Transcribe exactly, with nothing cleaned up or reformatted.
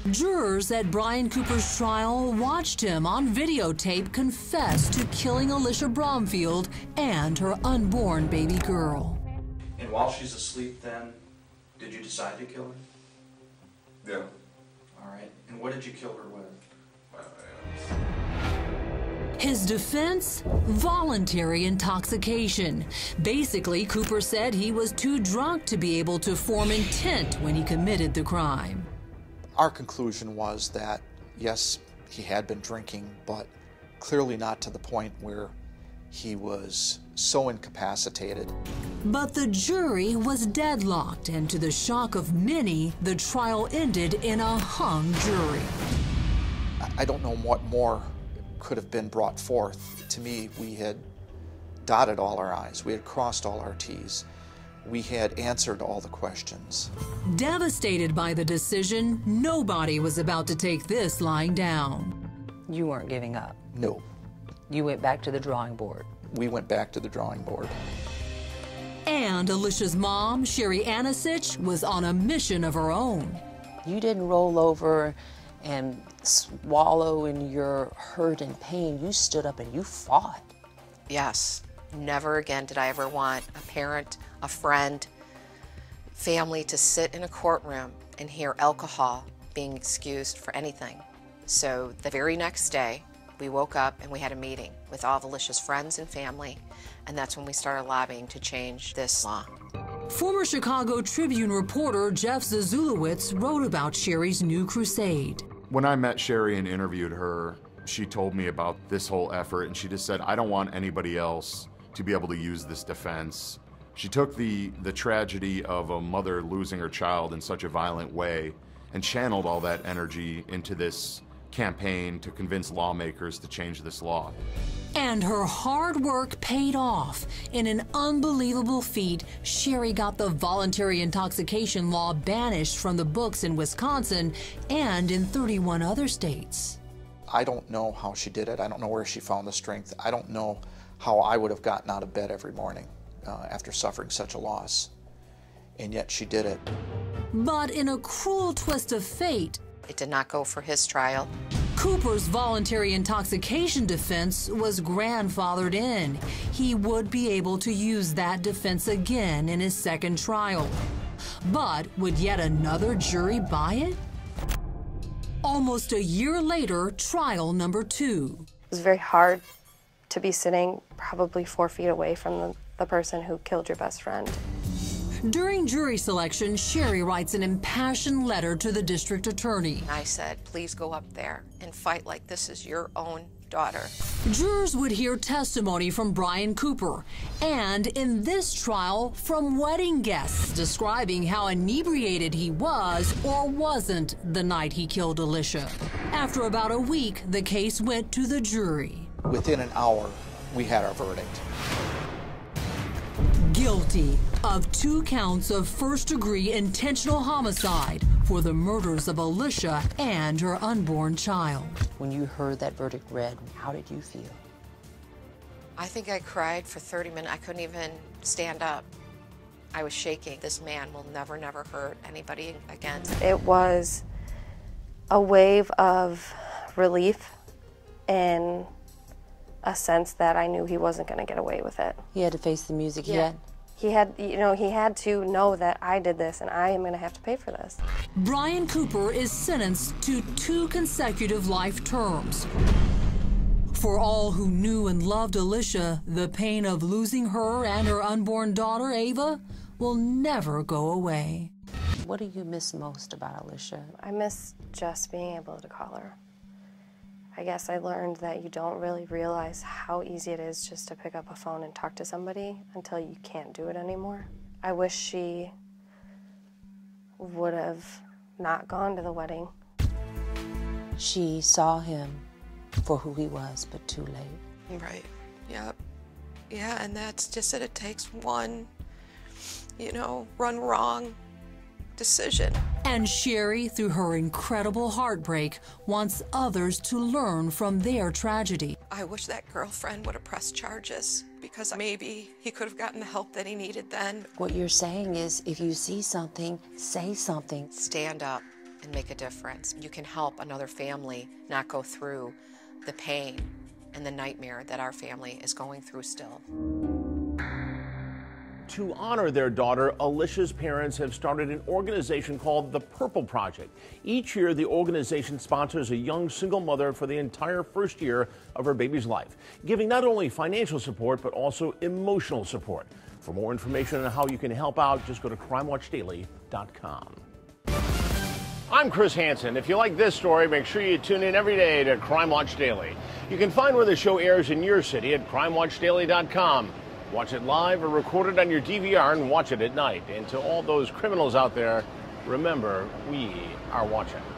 Jurors at Brian Cooper's trial watched him on videotape confess to killing Alicia Bromfield and her unborn baby girl. And while she's asleep then, did you decide to kill her? Yeah. All right. And what did you kill her with? My hands. His defense? Voluntary intoxication. Basically, Cooper said he was too drunk to be able to form intent when he committed the crime. Our conclusion was that, yes, he had been drinking, but clearly not to the point where he was so incapacitated. But the jury was deadlocked, and to the shock of many, the trial ended in a hung jury. I don't know what more could have been brought forth. To me, we had dotted all our I's, we had crossed all our T's. We had answered all the questions. Devastated by the decision, nobody was about to take this lying down. You weren't giving up. No. You went back to the drawing board. We went back to the drawing board. And Alicia's mom, Sherry Anisich, was on a mission of her own. You didn't roll over and swallow in your hurt and pain. You stood up and you fought. Yes. Never again did I ever want a parent, a friend, family to sit in a courtroom and hear alcohol being excused for anything. So the very next day, we woke up and we had a meeting with all of Alicia's friends and family, and that's when we started lobbying to change this law. Former Chicago Tribune reporter Jeff Zazulowicz wrote about Sherry's new crusade. When I met Sherry and interviewed her, she told me about this whole effort, and she just said, I don't want anybody else to be able to use this defense. She took the, the tragedy of a mother losing her child in such a violent way and channeled all that energy into this campaign to convince lawmakers to change this law. And her hard work paid off. In an unbelievable feat, Sherry got the voluntary intoxication law banished from the books in Wisconsin and in thirty-one other states. I don't know how she did it. I don't know where she found the strength. I don't know how I would have gotten out of bed every morning uh, after suffering such a loss. And yet she did it. But in a cruel twist of fate, It did not go for his trial. Cooper's voluntary intoxication defense was grandfathered in. He would be able to use that defense again in his second trial. But would yet another jury buy it? Almost a year later, trial number two. It was very hard to be sitting probably four feet away from the, the person who killed your best friend. During jury selection, Sherry writes an impassioned letter to the district attorney. I said, please go up there and fight like this is your own daughter. Jurors would hear testimony from Brian Cooper, and in this trial, from wedding guests describing how inebriated he was or wasn't the night he killed Alicia. After about a week, the case went to the jury. Within an hour, we had our verdict. Guilty of two counts of first-degree intentional homicide for the murders of Alicia and her unborn child. When you heard that verdict read, how did you feel? I think I cried for thirty minutes. I couldn't even stand up. I was shaking. This man will never, never hurt anybody again. It was a wave of relief and a sense that I knew he wasn't going to get away with it. He had to face the music Yeah. yet? He had, you know, he had to know that I did this and I am going to have to pay for this. Brian Cooper is sentenced to two consecutive life terms. For all who knew and loved Alicia, the pain of losing her and her unborn daughter, Ava, will never go away. What do you miss most about Alicia? I miss just being able to call her. I guess I learned that you don't really realize how easy it is just to pick up a phone and talk to somebody until you can't do it anymore. I wish she would have not gone to the wedding. She saw him for who he was, but too late. Right, yep. Yeah, and that's just that it takes one, you know, run wrong decision. And Sherry, through her incredible heartbreak, wants others to learn from their tragedy. I wish that girlfriend would have pressed charges because maybe he could have gotten the help that he needed then. What you're saying is if you see something, say something. Stand up. and make a difference. You can help another family not go through the pain and the nightmare that our family is going through still. To honor their daughter, Alicia's parents have started an organization called the Purple Project. Each year, the organization sponsors a young single mother for the entire first year of her baby's life, giving not only financial support, but also emotional support. For more information on how you can help out, just go to crime watch daily dot com. I'm Chris Hansen. If you like this story, make sure you tune in every day to Crime Watch Daily. You can find where the show airs in your city at crime watch daily dot com. Watch it live or record it on your D V R and watch it at night. And to all those criminals out there, remember, we are watching.